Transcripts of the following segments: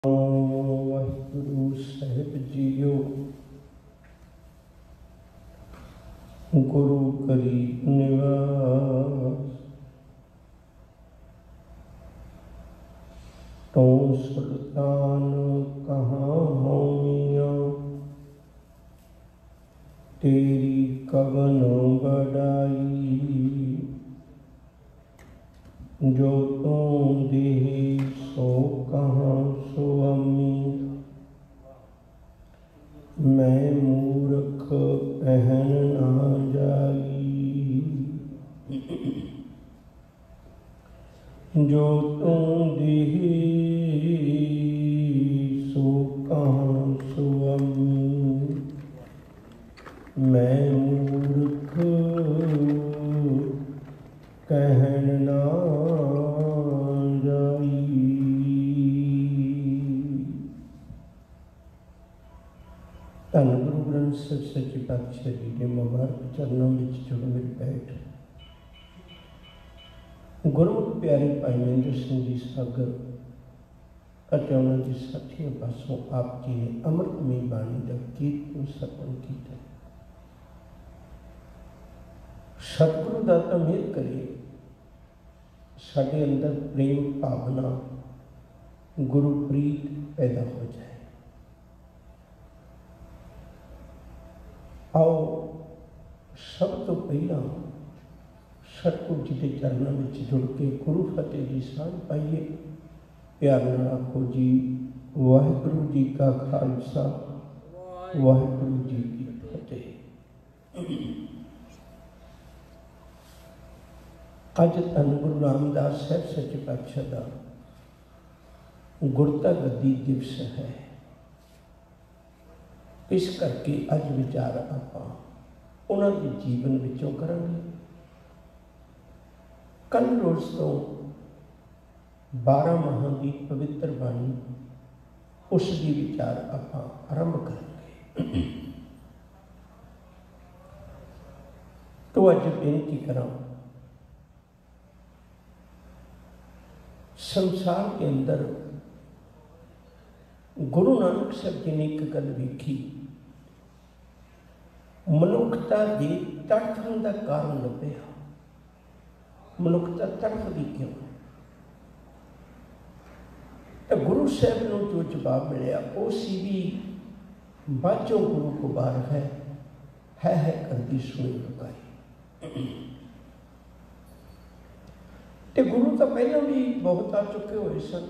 वाहिगुरु साहिब जीओ गुरु करीब निवास तो सुल्तान कहाँ होमिया तेरी कवन बड़ाई जो तुम देहि सो कहाँ सुअमी मैं मूर्ख पहन ना जाई जो तुम देहि सो कहाँ सुअमी मैं मूर्ख कहन ना जाई। धन गुरु ग्रंथ ਸਾਹਿਬ सच्चे पातशाह जी के मुबारक चरणों में जुड़ मिल बैठ गुरमुख प्यारे भाई महेंद्र सिंह जी सागर ਅਤੇ ਉਹਨਾਂ ਦੇ ਸਾਥੀਆਂ ਪਾਸੋਂ ਆਪ ਜੀ ਨੇ ਅੰਮ੍ਰਿਤਮਈ ਬਾਣੀ ਦਾ ਕੀਰਤਨ ਸਰਵਣ ਕੀਤਾ। सतगुरु दाता मेहर करे साढ़े अंदर प्रेम भावना गुरु प्रीत पैदा हो जाए। आओ सब तो पहला सतगुरु जी के चरणों में जुड़ के गुरु फतेह की सांझ पाइए। प्यार नाल आखो जी वाहिगुरु जी का खालसा वाहिगुरु जी की फतेह। अज धन गुरु रामदास साहब सच्चे पातशाह का गुरता गद्दी दिवस है। इस करके अज विचार आपां उन्हां दे जीवन विचों करांगे। कल रोज़ तो 12 माहां की पवित्र बाणी उसकी विचार आपां आरंभ करेंगे। तो अज बेनती करां संसार के अंदर गुरु नानक साहब जी ने एक गल वेखी, मनुखता के तड़फन का कारण लभ्या। मनुखता तड़फदी क्यों? तो गुरु साहब को जो जवाब मिले वो सी भी बाजों गुरु को बार है करती सुनी लुकाई। ते गुरु तो पहले भी बहुत आ चुके हुए सन।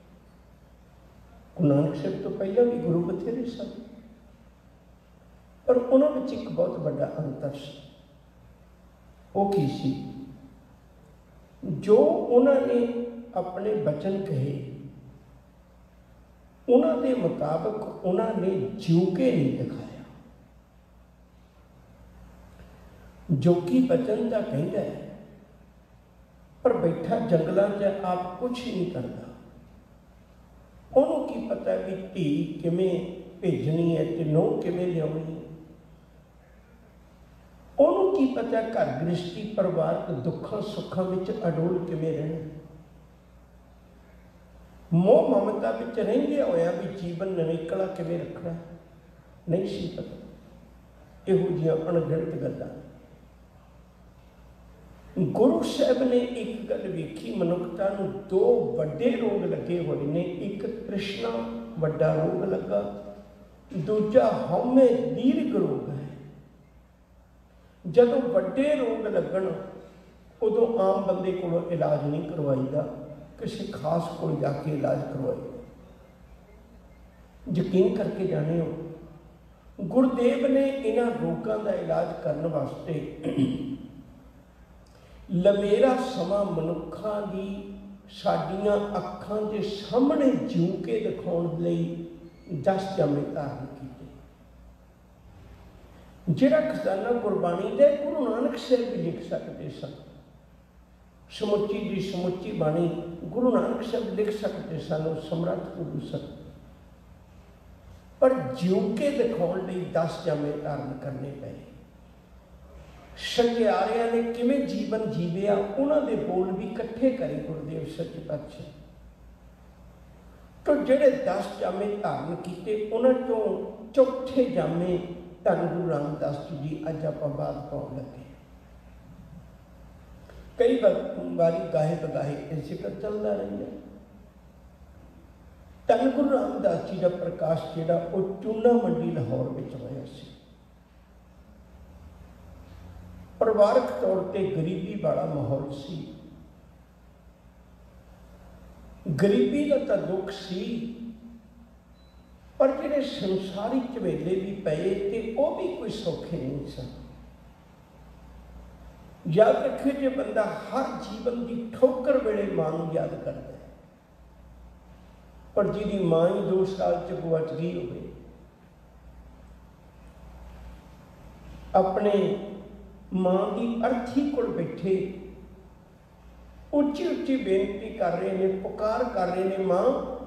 गुरु नानक साहब तो पहले भी गुरु बथेरे सन, पर उन्होंने एक बहुत बड़ा अंतर सी। वो की सी? जो उन्होंने अपने बचन कहे उन्होंने मुताबिक उन्होंने जीव के नहीं दिखाया। जो कि बचन का कहता है पर बैठा जंगलों च आप कुछ नहीं करता। उन्होंने की पता भी धी किमें भेजनी है तो नूह किमें लियानी। उन्होंने की पता घर गृहस्थी परिवार दुखों सुखों में अडोल किमें रहना। मोह ममता में रहिंदे होया भी जीवन नवेकला किमें रखना नहीं सी पता। इहो जिहियां अणगिणत गल्लां गुरु साहब ने एक गल वेखी, मनुखता नूं दो वड्डे रोग लगे हुए ने। एक तृष्णा वड्डा रोग लगा, दूजा हौमे दीर्घ रोग है। जदों वड्डे रोग लगन उदों आम बंदे कोलों इलाज नहीं करवाईदा, किसी खास को जाके इलाज करवाईदा। यकीन करके जाने हो गुरुदेव ने इन्हां रोगों का इलाज करने वास्ते लमेरा समा मनुखा की साडियां अखां के सामने जीव के दिखाने लई 10 जामे धारण किए। जिहड़ा खजाना गुरबाणी दे गुरु नानक साहब भी लिख सकते सन। समुची की समुची बाणी गुरु नानक साहब लिख सकते सन, समर्थ गुरु सन। पर जीव के दिखाने लई 10 जामे धारण करने पे। सचियारिया ने किमें जीवन जीविया उन्होंने बोल भी इकट्ठे करे गुरुदेव सच्चे पातशाह। तो ਜਿਹੜੇ 10 ਜਾਮੇ ਧਾਰਨ ਕੀਤੇ ਉਹਨਾਂ ਚੋਂ ਚੌਥੇ ਜਾਮੇ ਧੰਨ ਗੁਰੂ ਰਾਮਦਾਸ ਜੀ ਅੱਜ ਆਪਾਂ ਬਾਤ ਪਾਉਣ ਲੱਗੇ। ਕਈ ਵਾਰੀ ਗਾਹੇ ਬਗਾਹੇ ਇਹ ਜ਼ਿਕਰ ਚੱਲਦਾ ਰਹਿੰਦਾ। ਧੰਨ ਗੁਰੂ ਰਾਮਦਾਸ ਜੀ ਦਾ ਪ੍ਰਕਾਸ਼ ਜਿਹੜਾ ਉਹ ਚੂਨਾ ਮੰਡੀ ਲਾਹੌਰ ਵਿੱਚ ਹੋਇਆ ਸੀ। ਪਰਿਵਾਰਕ ਤੌਰ ਤੇ ਗਰੀਬੀ ਵਾਲਾ ਮਾਹੌਲ ਸੀ। ਗਰੀਬੀ ਦਾ ਤਾਂ ਦੁੱਖ ਸੀ, ਪਰ ਜਿਹੜੇ ਸੰਸਾਰੀ ਝਵੇਲੇ ਵੀ ਪਏ ਤੇ ਉਹ ਵੀ ਕੋਈ ਸੌਖੇ ਨਹੀਂ ਸਨ। ਯਾਦ ਰੱਖੇ, ਜੇ ਬੰਦਾ ਹਰ ਜੀਵਨ ਦੀ ਠੋਕਰ ਵੇਲੇ ਮਾਂ ਨੂੰ ਯਾਦ ਕਰਦਾ ਹੈ, ਪਰ ਜਿਹਦੀ ਮਾਂ ਹੀ 2 ਸਾਲ 'ਚ ਗੁਆਚ ਗਈ ਹੋਵੇ, ਆਪਣੇ ਮਾਂ ਦੀ ਅਰਥੀ ਕੋਲ ਬੈਠੇ ਉੱਚੀ ਉੱਚੀ ਬੇਨਤੀ ਕਰ ਰਹੇ ਨੇ, ਪੁਕਾਰ ਕਰ ਰਹੇ ਨੇ, ਮਾਂ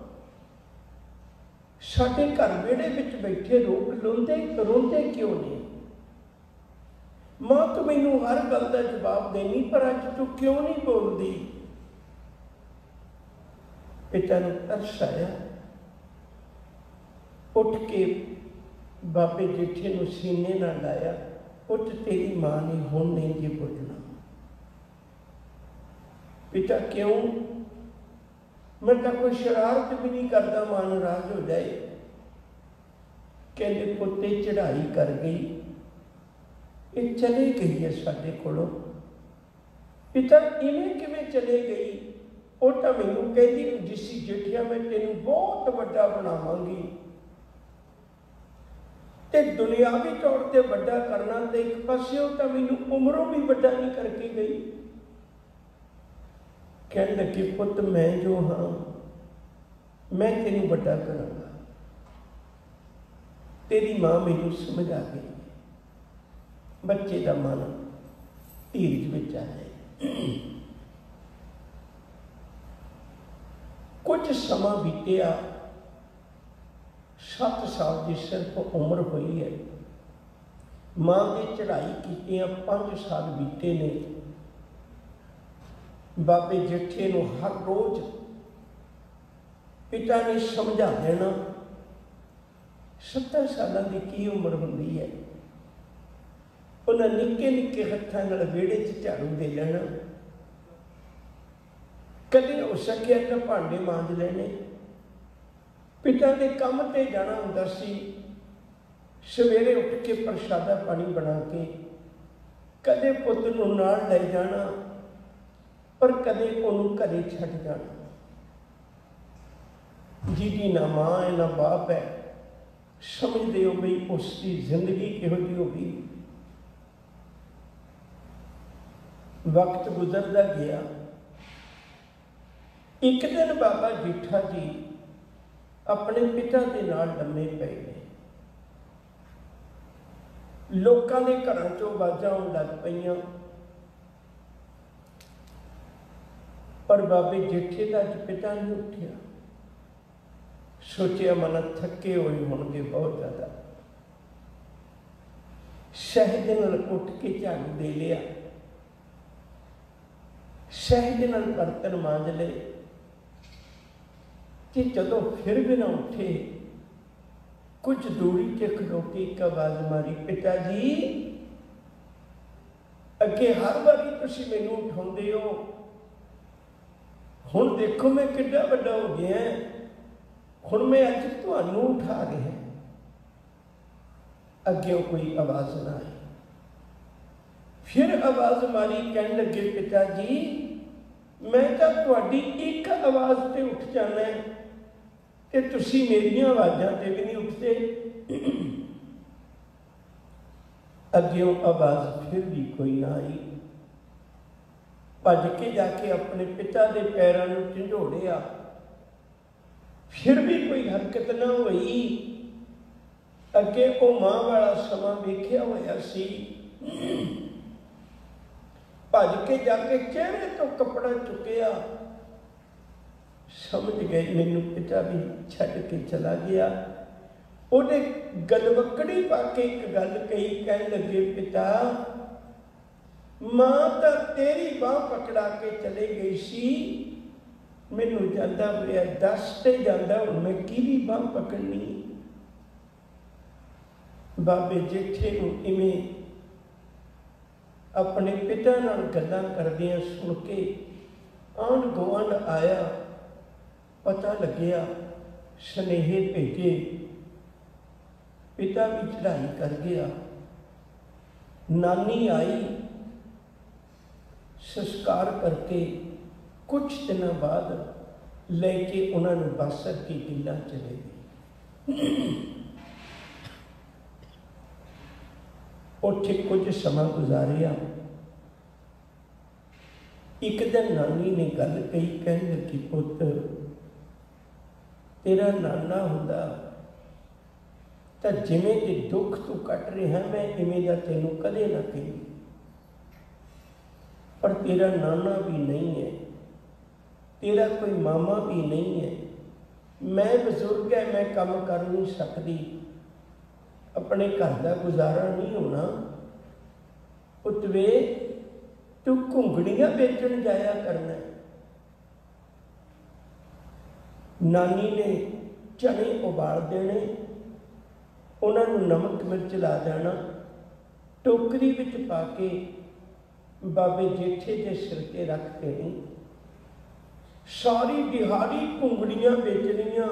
ਸਾਡੇ ਘਰ ਵਿਹੜੇ ਵਿੱਚ ਬੈਠੇ ਲੋਕ ਰੋਂਦੇ ਕਿਉਂ ਨੇ? ਮਾਂ ਤੂੰ ਮੈਨੂੰ ਹਰ ਗੱਲ ਦਾ ਜਵਾਬ ਦੇਣੀ, ਪਰ ਅੱਜ ਤੂੰ ਕਿਉਂ ਨਹੀਂ ਬੋਲਦੀ? ਪਿਤਾ ਨੂੰ ਤਰਸ ਆਇਆ। ਉੱਠ ਕੇ ਬਾਬੇ ਜੇਠੇ ਨੂੰ ਸੀਨੇ ਨਾਲ ਲਾਇਆ, ਉੱਠ ਤੇਰੀ ਮਾਂ ਨੇ ਹੁਣ ਨਹੀਂ ਜੇ ਬੋਲਣਾ। ਪਿਤਾ ਕਿਉਂ? मैं तो कोई शरारत भी नहीं करता, मां नाराज हो जाए। कहते पुत्ते चढ़ाई कर गई, ये चले गई है साडे कोलों। पिता इवें किवें चले गई? वो तो मैनू कहती हुंदी सी, जेठिया मैं तेनू बहुत वड्डा बनावांगी, ते दुनियावी तौर ते वड्डा करना, ते एक पासे वो तो मैनू उमरों भी वड्डा नहीं करके गई। कहने लगे पुत मैं जो हाँ मैं तेन बड़ा करांगा। तेरी मां मैनू समझ आ गई। बच्चे का मन धीरज में आ जाए। कुछ समा बीतिया, 7 साल की सिर्फ उम्र हुई है। मां ने चढ़ाई की 5 साल बीते ने। बाबे जेठे नूं हर रोज पिता ने समझा देना। 70 साल की की उम्र होंदी है। उन्हें निक्के निक्के हत्थां नाल विहड़े च झाड़ू दे लेना। कदे हो सकिया तो भांडे मांज लेने। पिता के काम ते जाना हुंदा सी। सवेरे उठ के प्रसादा पानी बना के कदे पुत्त नूं नाल ले जाना, पर कदे उन्होंने घरे छड्ड जाना। जिहदी ना मां है ना बाप है, समझते हो बई उसकी जिंदगी किहो जी होगी। वक्त गुजरता गया। एक दिन बाबा जेठा जी अपने पिता के नाल लम्मे पै गए। लोगों के घरों चों आवाज़ां आउण लग पईयां, पर बाबे जेठे का अज पिता नहीं उठिया। सोचिया मन थके हुए होंगे बहुत ज्यादा। सहज नाल उठ के झाड़ू दे लिया, सहज नाल बर्तन मांज ले। कि चलो फिर भी ना उठे, कुछ दूरी से खलो के एक आवाज मारी, पिताजी अगे हर बारी तुसीं मैनूं उठाउंदे हो, हुण देखो मैं किड्डा वड्डा हो गया, हुण मैं अज तुहानूं उठा रहा। अगे कोई आवाज ना आई। फिर आवाज मारी, कहन लगे पिताजी मैं तो तुहाडी एक आवाज ते उठ जाना है, ते तुसीं मेरियां आवाज़ां ते भी नहीं उठते। अगे आवाज फिर भी कोई ना आई। भज के जाके अपने पिता के पैरों में झंझोड़िया, फिर भी कोई हरकत ना हुई। अगे वो मां वाला समा वेख्या होया सी। भज के जाके चेहरे तो कपड़ा चुकया, समझ गए मैनू पिता भी छड्ड के चला गया। उन्हें गलवकड़ी पा के एक गल कही, कहन लगे पिता मां तो तेरी बांह पकड़ा के चले गई सी, मैनू जाता पिया दसते जाता हुण मैं किहदी बांह पकड़नी। बाबे जेठे नूं इवें अपने पिता नाल गल्लां करदियां सुन के आंढ गुआंढ आया, पता लग्या, सुनेहे भेजे, पिता भी चढ़ाई कर गया। नानी आई, संस्कार करके कुछ दिनों बाद लेके उन्होंने बस अगे किला चले गए। उत्थे कुछ समा गुजारिया। एक दिन नानी ने गल कही, कहने लगी, पुत तेरा नाना हुंदा तां जिवें दे दुख तू कट रहा मैं इवें दा तैनूं कदे ना कही, पर तेरा नाना भी नहीं है, तेरा कोई मामा भी नहीं है, मैं बजुर्ग है, मैं काम कर नहीं सकती, अपने घर का गुजारा नहीं होना। उतवे तू घुंगड़ियां बेचण जाया करना। नानी ने चने उबाल देने, उन्होंने नमक मिर्च ला देना, टोकरी विच पा के बाबे जेठे के सिर ते रख देनी। सारी दिहाड़ी घुंगड़ियां बेचनियां,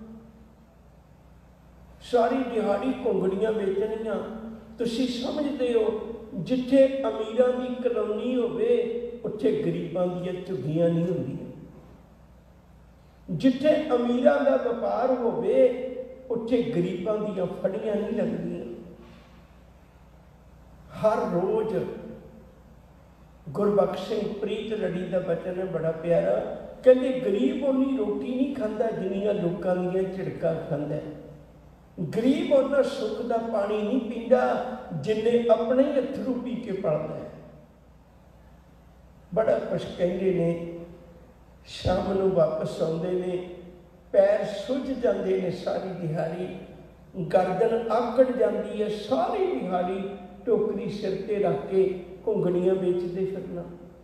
सारी दिहाड़ी घुंगड़ियां बेचनियां। तुसीं समझदे हो जिथे अमीरां दी कलोनी होवे उत्थे गरीबां दी झुग्गियां नहीं होंदियां, जिथे अमीरां दा व्यापार होवे उत्थे गरीबां दी फड़ियां नहीं लगदियां। हर रोज गुरबख्श सिंह प्रीत लड़ी का बचन है बड़ा प्यारा, कहते गरीब उन्नी रोटी नहीं खाता जिन्नियां लोकां दीयां झिड़कां खांदा है, गरीब उन्ना सुख का पानी नहीं पींदा जिन्ने अपने ही अथरू पी के पलदा है। बड़ा कुछ कहते ने, शाम नूं वापस आउंदे ने, पैर सुज जाते ने, सारी दिहाड़ी गर्दन आकड़ जाती है, सारी दिहाड़ी टोकरी सिर ते रख के घुंगड़ियां बेचते फिरना।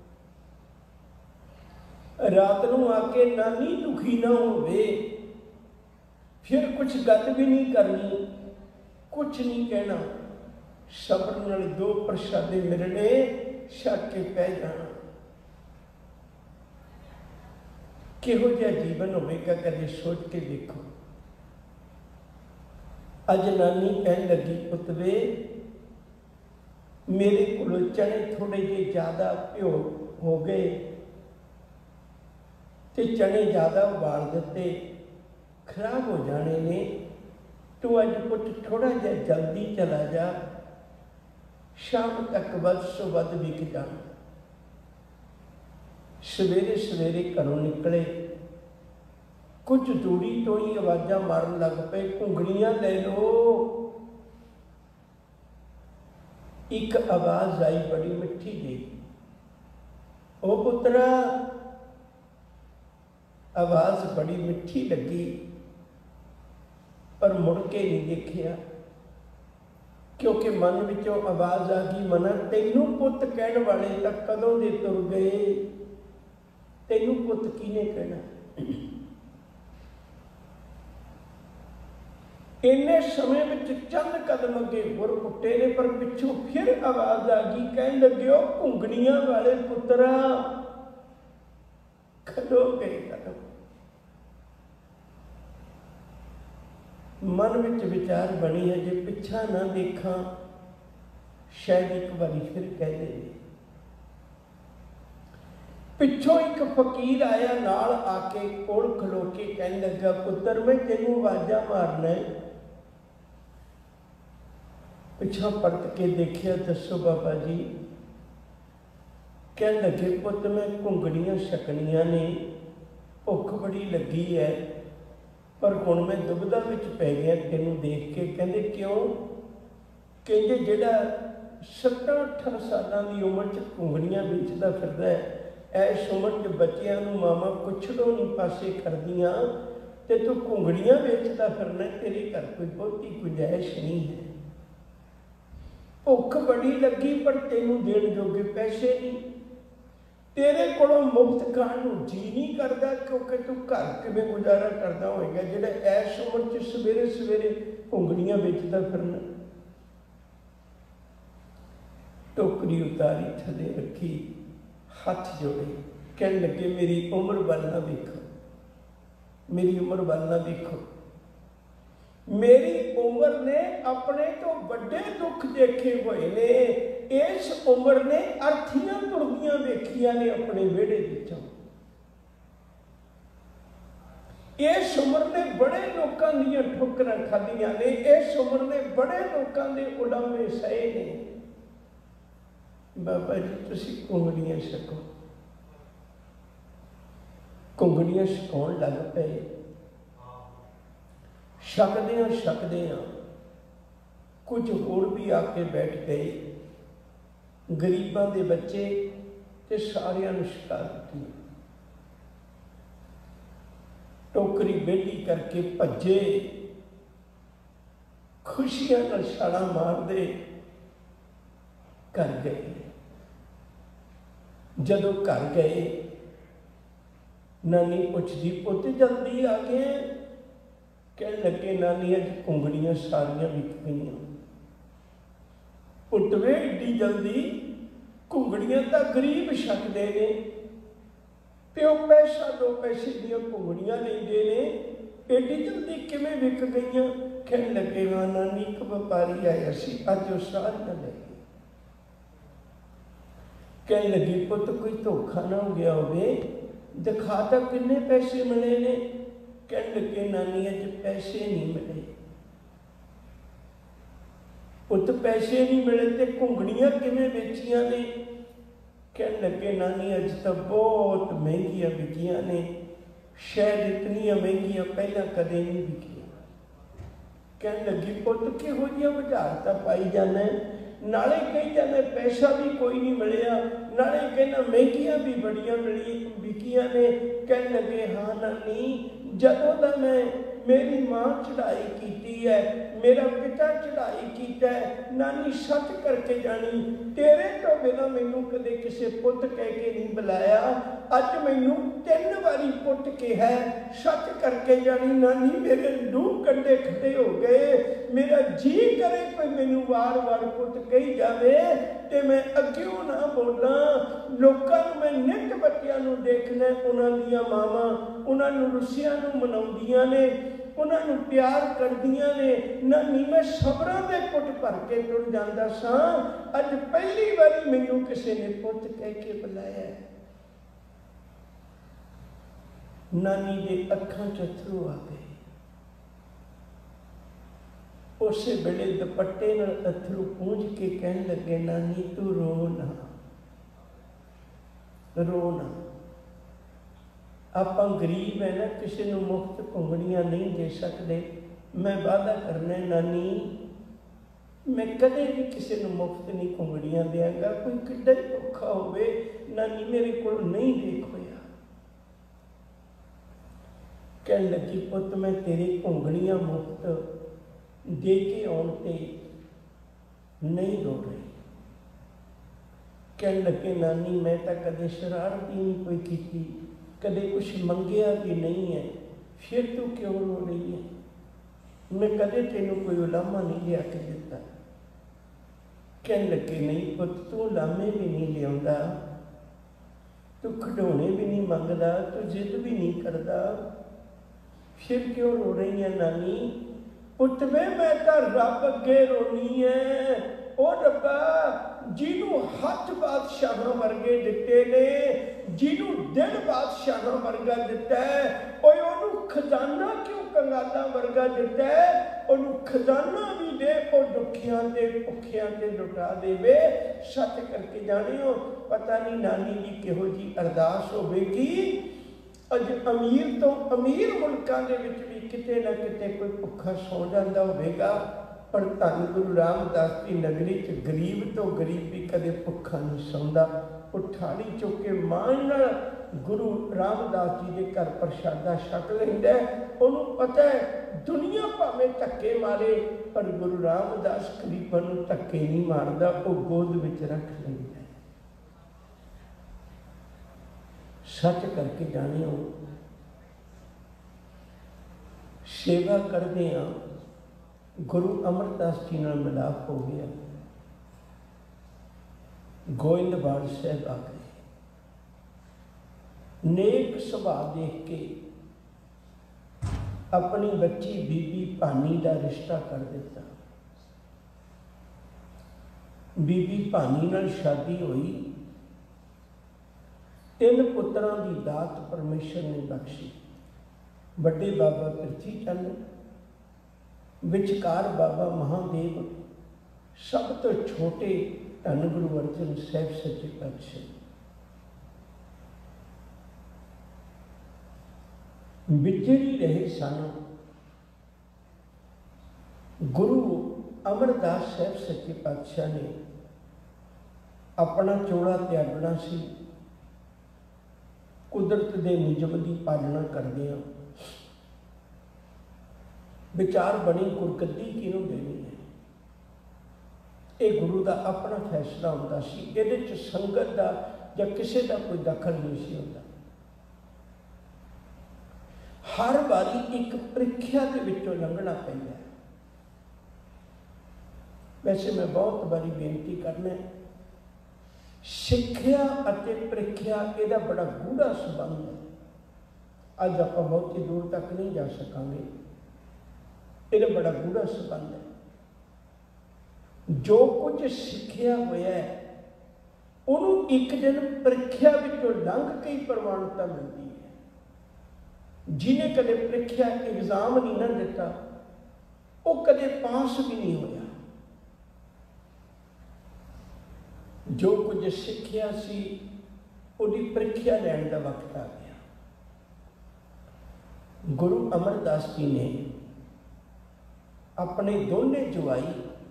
रात नूं आके नानी दुखी ना होवे, फिर कुछ गल भी नहीं करनी, कुछ नहीं कहना, सबर नाल दो प्रसादे मिलने, छक के पै जाना। किहो जिहा जीवन होवेगा कदे सोच के देखो। अज नानी कहन लगी, पुतवे मेरे को चने थोड़े जे ज़्यादा प्यो हो गए ते चने ज़्यादा उबाल दिते, खराब हो जाने ने, तू अज पुत थोड़ा जिहा जल्दी चला जा, शाम तक वध सो वध विक जाना। सवेरे सवेरे घरों निकले, कुछ दूरी तो ही आवाज़ां मारन लग पे, घुंगड़ियां ले लो। एक आवाज़ आई बड़ी मिठी जी, ओ पुत्रा। आवाज़ बड़ी मिठी लगी, पर मुड़ के नहीं देखिया, क्योंकि मन विचों आवाज़ आ गई, मना तैनू पुत कहण वाले तां कदों दे तुर गए, तैनू पुत किने कहना। इन्ने समय में चंद कदम अगे गुर पुट्टे ने, पर पिछों फिर आवाज़ आ गई, कहन लगे, ओ घुंगड़ियां वाले पुत्रा खलो गए कदम। मन में विचार बनी है, जे पिछा ना देखा शायद एक बारी फिर कह दे। पिछों एक फकीर आया, नाल आके कोल खलो के कहने लगा, पुत्र मैं तेनू आवाज़ा मारना है। पिछा पलट के देखिया, दसो बाबा जी। कह लगे, पुत मैं घुंगड़ियां छकनियां ने, भुख बड़ी लगी है, पर हुण मैं दुविधा विच पै गया तेनू देख के। कहंदे क्यों? कहंदे जिहड़ा 7-8 सालां दी उम्र च घुंगड़ियां बेचदा फिरदा है, इस उम्र च बच्चियां नूं मावां कुछड़ों नहीं पासे करदियां, ते तू घुंगड़ियां बेचदा फिरना, तेरे घर कोई बहुती गुंजाइश नहीं है। भुख बड़ी लगी पर तेनू देण जोगे पैसे नहीं, तेरे कोलों मुफ्त खाण नूं जी नहीं करता, क्योंकि तू घर किवें गुजारा करता होएगा जिहड़ा ऐस उम्र च सवेरे सवेरे घुंगड़ियां बेचदा फिरना। टोकरी उतारी, थले रखी, हथ जोड़े, कहने लगे मेरी उम्र वाल ना देखो, मेरी उम्र वाल ना देखो। मेरी उम्र ने अपने तो बड़े दुख देखे हुए ने, इस उम्र ने अर्थियां तुरदियां देखिया ने अपने वेड़े विचों। इस उम्र ने बड़े लोगों दी ठोकरां खादियां ने, इस उम्र ने बड़े लोगों के उलामे सहे ने। बाबा जी तुसीं घुंगड़ियां छको, घुंगड़ियां छकाउण लग पे। छकदियां कुछ होर भी आके बैठ गए, गरीबां दे बच्चे ते सारियां नूं छका दित्ती। टोकरी बेली करके भज्जे, खुशियां नाल छालां मारदे घर गए। जदों घर गए नानी पुछदी पुत जल्दी आ गए? कहने लगे नानी अज घुंगड़ियां सारियां विक गईयां। पुत वे एडी जल्दी घुंगड़ियां तां गरीब छकदे ने, प्यो पैसा 2 पैसे दियां घुंगड़ियां लैंदे ने, एडी जल्दी किवें विक गईयां? कहने लगे हाँ नानी एक व्यापारी आया सी, अज वो सारियां ले गए। कहने लगी पुत कोई धोखा ना हो गया होवे, दिखा तां किन्ने पैसे मिले ने? कहने लगे नानी अज पैसे नहीं मिले। पुत पैसे नहीं मिले ते घुंगड़ियां किवें बेचियां ने? कहने लगे नानी अज तो बहुत महंगियां बिकियां ने, शायद इतनियां महंगियां पहला कदे नहीं बिकियां। कहने लगी पुत किहो जिहा बुझारतां पाई जाना, नाले कही जाना पैसा भी कोई नहीं मिलिया, नाले कहना महंगियां भी बड़ियां बिकियां ने। कहने लगे हाँ नानी जदों दा मैं मेरी माँ चढ़ाई की है, मेरा पिता चढ़ाई किया है, नानी सच करके जानी तेरे तो बिना मैनू कदे किसी पुत कह के नहीं बुलाया, अज मैनू 3 बारी पुत कहा, सच करके जानी नानी मेरे लूह कंडे खड़े हो गए, मेरा जी करे कोई मैनू वार वार पुत कही जावे ते मैं अग्यों ना बोला। लोकां नूं मैं नित बच्चियां नूं देखना, उन्हां दियां मावां उन्हां नूं रुसियां नूं मनाउंदियां ने, उन्होंने प्यार करदियां ने। नानी मैं सबरां दे पुट भर के तुर जांदा सां, अज पहली बारी मैनू किसी ने पुत कह के बुलाया। नानी दे अखां च अथरू आ गए। उस वेले दुपट्टे नाल अथरू पूंझ के कहने लगे नानी तू रो ना, रो ना। आप गरीब है ना, किसी को मुफ्त घुंगड़ियां नहीं दे सकते। मैं वादा करना नानी मैं कदे भी किसी को मुफ्त नहीं घुंगड़ियां देंगा, कोई किड्डा ही औखा होवे नानी मेरे को नहीं देख होया। कहने लगी पुत मैं तेरी घुंगड़ियां मुफ्त दे के आउण ते नहीं रो रही। कहने लगे नानी मैं तो कदे शरारत ही नहीं कोई की, कदे कुछ मंगिया भी नहीं है, फिर तू क्यों रो रही है? मैं कदे तेनू कोई उलामा नहीं लिया के दिता। कहने लगे नहीं पुत तू लामे भी नहीं लिया, तू खिडौने भी नहीं मंगदा, तू जिद भी नहीं करता, फिर क्यों रो रही है नानी? पुत वे मैं तो रब अगे रोनी है, ओ रब्बा जिन्हों हथ बादशाह वर्गे दिते ने, जिन्हों दिल बादशाह वर्गा दिता है, ओनू खजाना क्यों कंगाला वर्गा दिता है? ओनू खजाना भी दे, ओ दुखियां ते भुखियां ते लुटा देवे। सच करके जाने हो पता नहीं नानी की किहो जी अरदास होवेगी। अज अमीर तो अमीर मुल्कां दे विच भी किते ना किते कोई भुखा सौ जांदा होवेगा, पर धन गुरु रामदास की नगरी च गरीब तो गरीब भी कदे भुखा नहीं सौंदा। उठाड़ी चुक के मान नाल गुरु रामदास जी के घर प्रशादा छक लैंदा। उन्होंने पता है दुनिया भावें धक्के मारे, पर गुरु रामदास गरीबां नूं धक्के नहीं मारदा, वो गोद विच रख लैंदा। सच करके जानियो सेवा करते हाँ गुरु अमरदास जी नाल मिलाप हो गया। गोइंदवाल साहब आ गए, नेक सुभाव देख के अपनी बच्ची बीबी भानी का रिश्ता कर दिता। बीबी भानी नाल शादी हुई, 3 पुत्रां की दात परमेश्वर ने बख्शी। बड़े बाबा पृथ्वी चंद, विचकार बाबा महादेव, सब तो छोटे धन गुरु अर्जन साहब सच्चे पातशाह विचरी रहे सन। गुरु अमरदास साहब सच्चे पातशाह ने अपना चोला त्यागना सी, कुदरत के नियम की पालना करदे विचार बनी गुरगद्दी किनू देनी है। ये गुरु का अपना फैसला होता सी, इहदे च संगत का या किसी का कोई दखल नहीं सी होता। हर बारी एक प्रीख्या के विचों लंघना पैंदा है। वैसे मैं बहुत बारी बेनती करना, सिक्ख्या अते प्रीख्या इहदा बड़ा गूढ़ा संबंध है। अज आपां बहुती दूर तक नहीं जा सकांगे, इहदा बड़ा गूढ़ा संबंध है। जो कुछ सिक्ख्या होया है उन्होंने एक दिन प्रीख्या विचों लंघ के ही प्रमाणता मिलती है। जिन्हें कदे प्रीख्या एग्जाम नहीं ना दिता, वो कदे पास भी नहीं होया। जो कुछ सिक्ख्या सी उहदी प्रीख्या लैण दा वक्त आ गया। गुरु अमरदास जी ने अपने दोने जवाई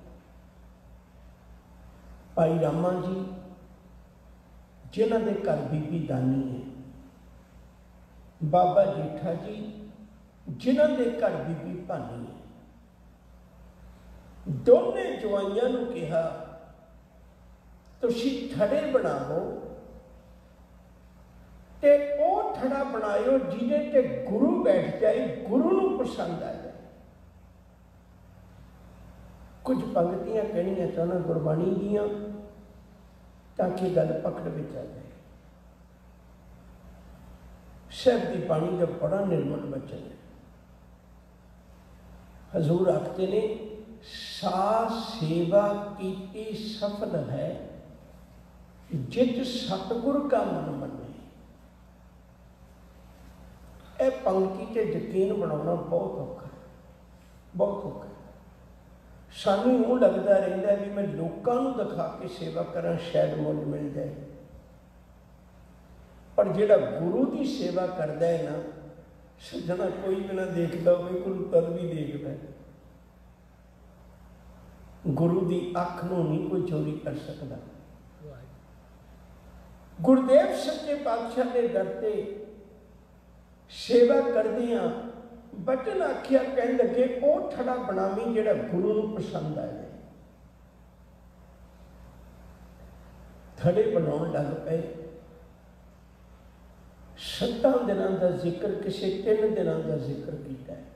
भाई रामा जी, जिन्हां दे घर बीबी दानी है, बाबा जेठा जी, जिन्हां दे घर बीबी भानी है, दोने जवाइयां नूं कहा तुसीं थड़े बनाओ ते ओ थड़ा बनाओ जिहदे ते गुरु बैठ जाए, गुरु नूं पसंद आ जाए। कुछ पंक्तियां कहनियां चाहना गुरबाणी दियां ताकि गल पकड़ में आ जाए। साहब की बाणी का बड़ा निर्मल वचन है। हजूर आखते ने सा सेवा कीती सफल है जित सतगुर का मन मने। यह पंक्ति ते यकीन बनाना बहुत औखा है, बहुत औखा है। सानू यूं लगता रहता है कि मैं लोगों को दिखा के सेवा करा शायद मुल मिल जाए, पर जिहड़ा गुरु की सेवा करता है ना सज्जना, कोई भी ना देखता हो, गुरु तद भी देखता है। गुरु की अख नूं नहीं कोई चोरी कर सकता। गुरुदेव सच्चे पातशाह के दर ते सेवा करदियां बचन आखिया कह लगे वो थड़ा बनावी जिहड़ा गुरु नूं पसंद आ जाए। थड़े बनाउण लग पे। 7 दिनों का जिक्र किसी 3 दिनों का जिक्र किया है।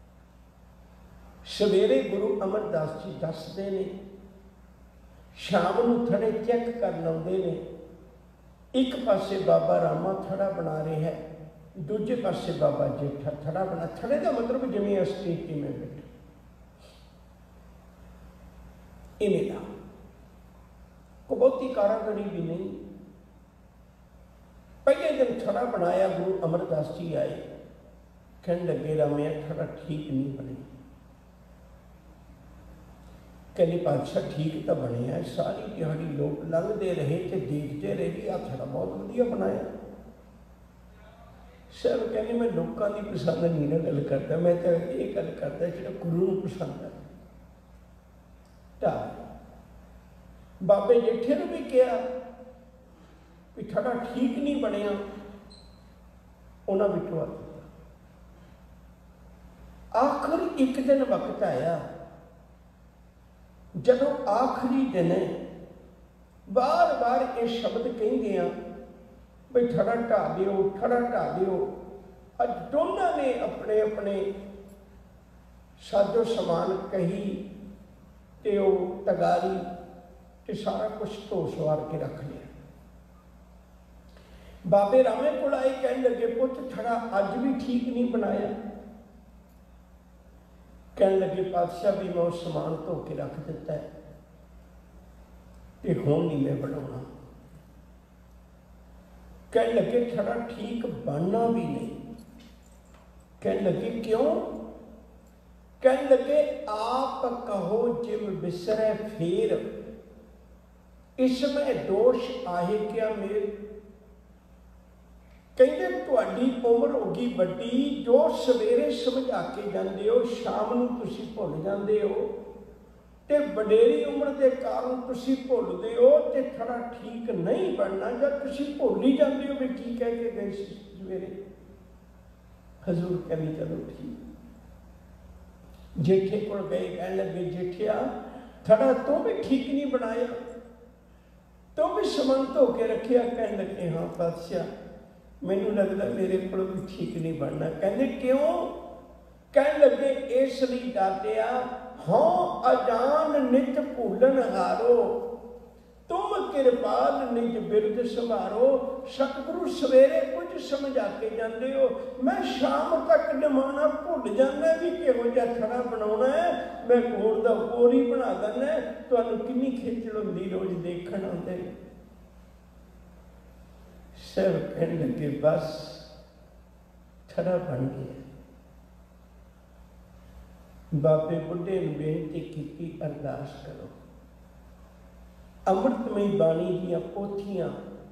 सवेरे गुरु अमरदास जी दसते ने, शाम नूं थड़े चेक कर लाउंदे ने। एक पासे बाबा रामा थड़ा बना रहे हैं, दूजे पासे बाबा जेठा थड़ा बना। थड़े का मतलब जिमें स्टेज में बैठे इवें दा को बहुती कारागरी भी नहीं। पहले दिन थड़ा बनाया, गुरु अमरदास जी आए, कहने लगे रामिया थड़ा ठीक नहीं बने। कहने पातशाह ठीक तो बने है, सारी दिहाड़ी लोग लंघते रहे तो देखते रहे कि आ थड़ा बहुत वधिया बनाया। साहब कहने मैं लोगों की पसंद नहीं ना गल करता, मैं तो ये गल करता जो गुरु को पसंद है। बाबे जेठे ने भी कहा भी थड़ा ठीक नहीं बनया, उन्होंने बिठवा दिया। आखिर एक दिन वक्त आया जदों आखिरी दिन बार बार ये शब्द कहेंगे भाई थड़ा ढा दिओ, थड़ा ढा दिओ। अज दोनों ने अपने अपने साजो समान कही ते वो तगारी ते सारा कुछ धो सवार के रख लिया। बाबे रामे को आए, कह लगे पुत थड़ा अज भी ठीक नहीं बनाया। कह लगे पातशाह भी मैं उस समान धो के रख दिता है ते हुण नहीं मैं बनाना। कह लगे थड़ा ठीक बनना भी नहीं। कह लगे क्यों? कह लगे आप कहो जिम बिसरे फेर, इसमें दोष आहे क्या मेर। कहते तुहाडी उम्र होगी बड़ी, जो सवेरे समझा के जाते हो शाम नूं तुसीं भुल जाते हो, ते वडेरी उम्र के कारण तुसीं भुलदे हो ते थोड़ा ठीक नहीं बनना। जब तुसीं भुल ही जाते हो भी की कह के गए सवेरे। हजूर कहनी चलो ठीक। जेठे को गए, कह लगे जेठिया थड़ा तो भी ठीक नहीं बनाया, तो भी समान धो के रखिया। कह लगे हाँ पातशाह मैनू लगता मेरे को भी ठीक नहीं बनना। कहते क्यों? कह लगे इसलिए डाटिया हाँ अजान नित भूलन हारो, तुम कृपाल निज बिरद संभारो। सतगुरु सवेरे कुछ समझा के जाते हो, मैं शाम तक निमाना भुल जाना भी किहो जिहा थड़ा बनाना है। मैं कोर दा कोर ही बना देना। तुहानूं किन्नी खिचड़ हुंदी रोज देखण आउंदे। सब कहने लगे बस थड़ा बन गया। बाबे बुढ़े ने बेनती की अरदास करो। अमृतमई बाणी दियां पोथियां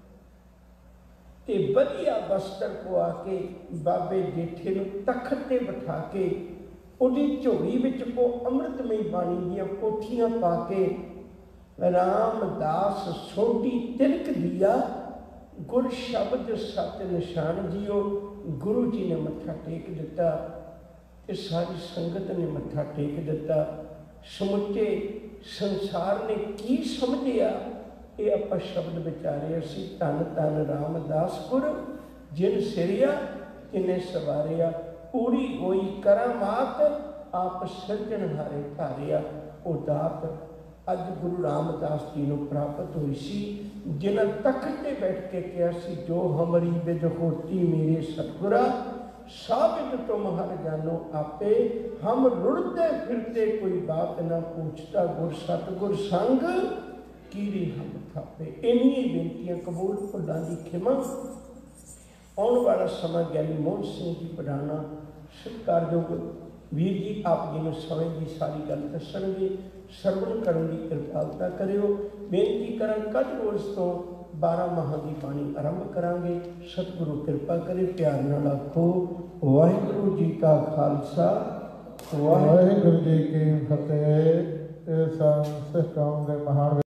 ते वधिया वस्त्र पवा के बाबे जेठे नूं तख्त ते बिठा के उहदी झोली विच को अमृतमई बाणी दियां पोथियां पा के रामदास सोढ़ी तिलक दिया, गुर शब्द सत निशान जियो। गुरु जी ने मत्था टेक दिता ते सारी संगत ने मत्था टेक दिता। समुचे संसार ने की समझिया ये आप शब्द विचारे असी। धन धन रामदास गुर जिन सिरिया तिने सवारिया, पूरी होई करामात आप सिरजनहारे धारिया। वो दात अज गुरु रामदास जी को प्राप्त हुई सी, जिन्हें तख्त ते बैठ के कहा सी जो हमारी विद होती मेरे सतगुरा, साबित तुम हर जानो आपे। हम रुड़ते फिरते कोई बात ना पूछता, गुर सतगुर संग कीरी हम थापे। इन्हीं बेनतियां कबूल, भुलां दी खिमा। आने वाला समा ज्ञानी मोहन सिंह जी पढ़ाना सत्कारयोग वीर जी आप जी ने समय की सारी गल दसणगे। सरवण करने की कृपालता करियो। बेनती करा कल रोज तो 12 माह की बाणी आरंभ करांगे। सतगुरु कृपा करे। प्यार नाल आखो वाहिगुरू जी का खालसा वाहिगुरू जी की फतेह। सिख कौम के महान